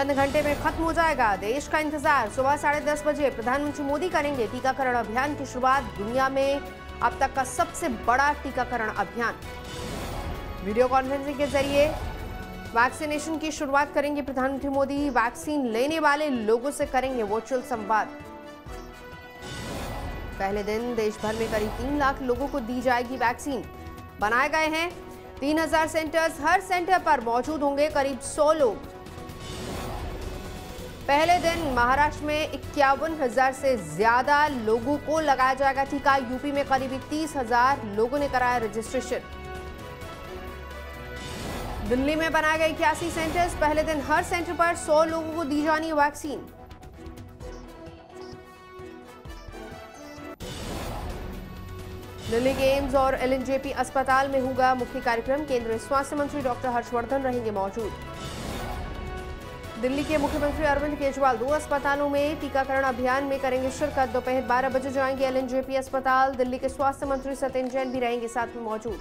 चंद घंटे में खत्म हो जाएगा देश का इंतजार। सुबह 10:30 बजे प्रधानमंत्री मोदी करेंगे टीकाकरण अभियान की शुरुआत। दुनिया में अब तक का सबसे बड़ा टीकाकरण अभियान। वीडियो कॉन्फ्रेंसिंग के जरिए वैक्सीनेशन की शुरुआत करेंगे प्रधानमंत्री मोदी। वैक्सीन लेने वाले लोगों से करेंगे वर्चुअल संवाद। पहले दिन देश भर में करीब 3 लाख लोगों को दी जाएगी वैक्सीन। बनाए गए हैं 3000 सेंटर्स। हर सेंटर पर मौजूद होंगे करीब 100 लोग। पहले दिन महाराष्ट्र में 51,000 से ज्यादा लोगों को लगाया जाएगा टीका। यूपी में करीब 30,000 लोगों ने कराया रजिस्ट्रेशन। दिल्ली में बनाए गए 81 सेंटर्स। पहले दिन हर सेंटर पर 100 लोगों को दी जानी है वैक्सीन। दिल्ली के एम्स और एलएनजेपी अस्पताल में होगा मुख्य कार्यक्रम। केंद्रीय स्वास्थ्य मंत्री डॉक्टर हर्षवर्धन रहेंगे मौजूद। दिल्ली के मुख्यमंत्री अरविंद केजरीवाल 2 अस्पतालों में टीकाकरण अभियान में करेंगे शिरकत। दोपहर 12 बजे जाएंगे एलएनजेपी अस्पताल। दिल्ली के स्वास्थ्य मंत्री सत्येंद्र जैन भी रहेंगे साथ में मौजूद।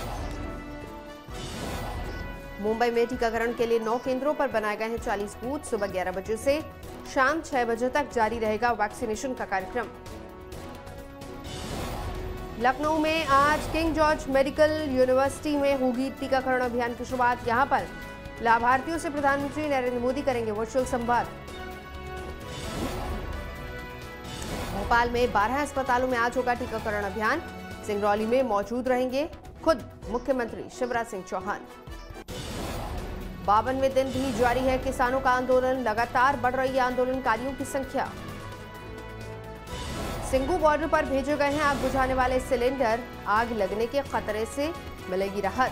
मुंबई में टीकाकरण के लिए 9 केंद्रों पर बनाए गए हैं 40 बूथ। सुबह 11 बजे से शाम 6 बजे तक जारी रहेगा वैक्सीनेशन का कार्यक्रम। लखनऊ में आज किंग जॉर्ज मेडिकल यूनिवर्सिटी में होगी टीकाकरण अभियान की शुरुआत। यहां पर लाभार्थियों से प्रधानमंत्री नरेंद्र मोदी करेंगे वर्चुअल संवाद। भोपाल में 12 अस्पतालों में आज होगा टीकाकरण अभियान। सिंगरौली में मौजूद रहेंगे खुद मुख्यमंत्री शिवराज सिंह चौहान। 52वें दिन भी जारी है किसानों का आंदोलन। लगातार बढ़ रही है आंदोलनकारियों की संख्या। सिंगू बॉर्डर पर भेजे गए हैं आग बुझाने वाले सिलेंडर। आग लगने के खतरे से मिलेगी राहत।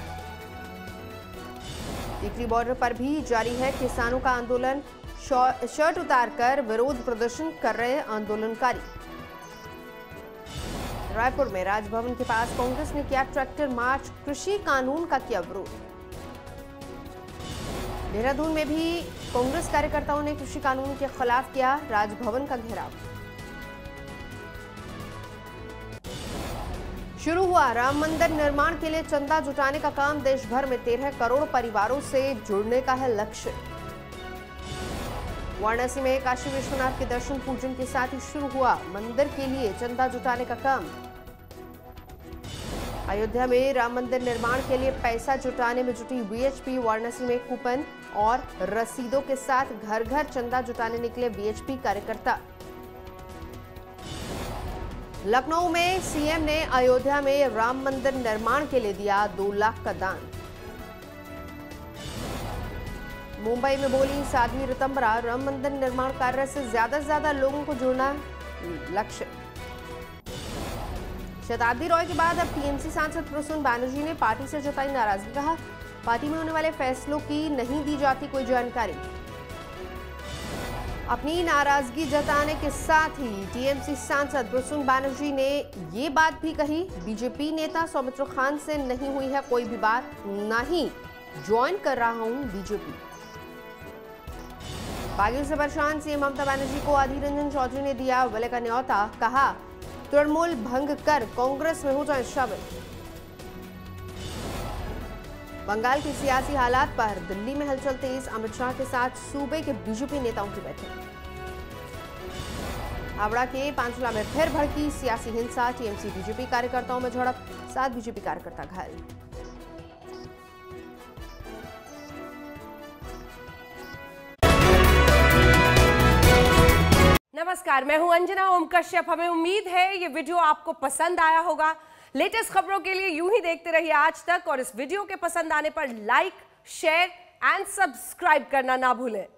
टिकरी बॉर्डर पर भी जारी है किसानों का आंदोलन। शर्ट उतारकर विरोध प्रदर्शन कर रहे आंदोलनकारी। रायपुर में राजभवन के पास कांग्रेस ने किया ट्रैक्टर मार्च। कृषि कानून का किया विरोध। देहरादून में भी कांग्रेस कार्यकर्ताओं ने कृषि कानून के खिलाफ किया राजभवन का घेराव। शुरू हुआ राम मंदिर निर्माण के लिए चंदा जुटाने का काम। देश भर में 13 करोड़ परिवारों से जुड़ने का है लक्ष्य। वाराणसी में काशी विश्वनाथ के दर्शन पूजन के साथ ही शुरू हुआ मंदिर के लिए चंदा जुटाने का काम। अयोध्या में राम मंदिर निर्माण के लिए पैसा जुटाने में जुटी बीएचपी। वाराणसी में कूपन और रसीदों के साथ घर घर चंदा जुटाने निकले बीएचपी कार्यकर्ता। लखनऊ में सीएम ने अयोध्या में राम मंदिर निर्माण के लिए दिया 2 लाख का दान। मुंबई में बोली साध्वी ऋतंबरा, राम मंदिर निर्माण कार्य से ज्यादा लोगों को जोड़ना लक्ष्य। शताब्दी रॉय के बाद अब टीएमसी सांसद प्रसून बैनर्जी ने पार्टी से जताई नाराजगी। कहा पार्टी में होने वाले फैसलों की नहीं दी जाती कोई जानकारी। अपनी नाराजगी जताने के साथ ही टीएमसी सांसद प्रसून बैनर्जी ने ये बात भी कही, बीजेपी नेता सौमित्र खान से नहीं हुई है कोई भी बात, ना ही ज्वाइन कर रहा हूं बीजेपी। बागियों से परेशान सीएम ममता बनर्जी को अधीर रंजन चौधरी ने दिया विलय का न्योता। कहा तृणमूल भंग कर कांग्रेस में हो जाए शामिल। बंगाल की सियासी हालात पर दिल्ली में हलचल तेज। अमित शाह के साथ सूबे के बीजेपी नेताओं की बैठक। हावड़ा के पांचला में फिर भड़की सियासी हिंसा। टीएमसी बीजेपी कार्यकर्ताओं में झड़प, 7 बीजेपी कार्यकर्ता घायल। नमस्कार, मैं हूं अंजना ओम कश्यप। हमें उम्मीद है ये वीडियो आपको पसंद आया होगा। लेटेस्ट खबरों के लिए यूं ही देखते रहिए आज तक और इस वीडियो के पसंद आने पर लाइक, शेयर एंड सब्सक्राइब करना ना भूलें।